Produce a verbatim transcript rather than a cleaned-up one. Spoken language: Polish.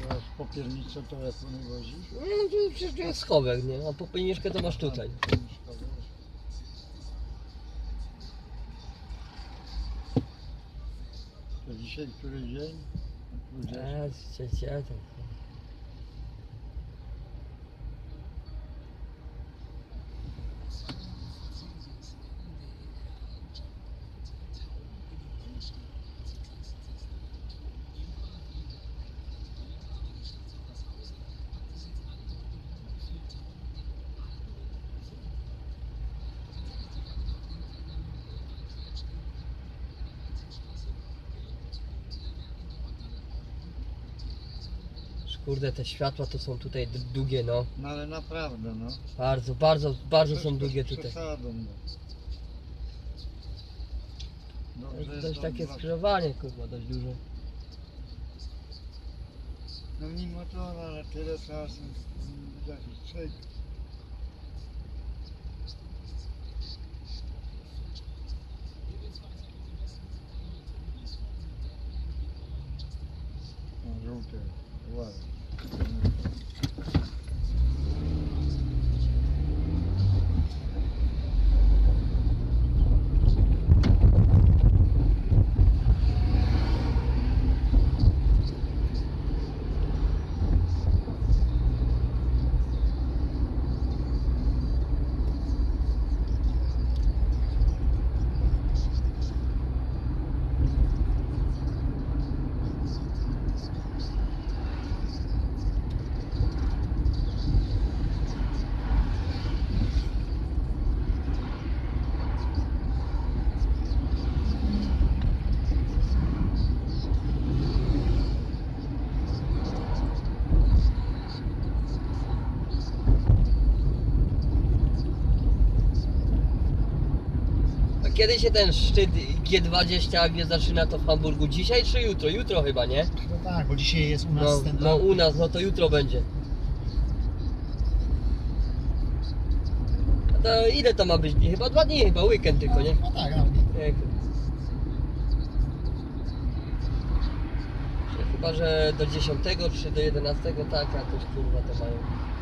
Teraz popiernicę telefony wozisz? No to przecież to jest schowek, nie? A popierniczkę to masz tutaj. To dzisiaj który dzień? A, trzeci, a to... Kurde, te światła to są tutaj d- długie, no. No ale naprawdę, no. Bardzo, bardzo, bardzo Też są bez długie tutaj. przesadą, no. To Dobrze jest jest dość tam takie dwa- skrzyżowanie, kurwa, dość dużo. No mimo to, no, ale tyle czasu jakiś trzej. No, żółte, ładne. A kiedy się ten szczyt G dwadzieścia jak nie zaczyna, to w Hamburgu? Dzisiaj czy jutro? Jutro chyba, nie? No tak, bo dzisiaj jest u nas No, ten no u nas, no to jutro będzie. A to ile to ma być dni? Chyba dwa dni, chyba weekend tylko, nie? No tak, no. Nie, chyba, że do dziesiątego czy do jedenastego, tak, jakoś kurwa to mają.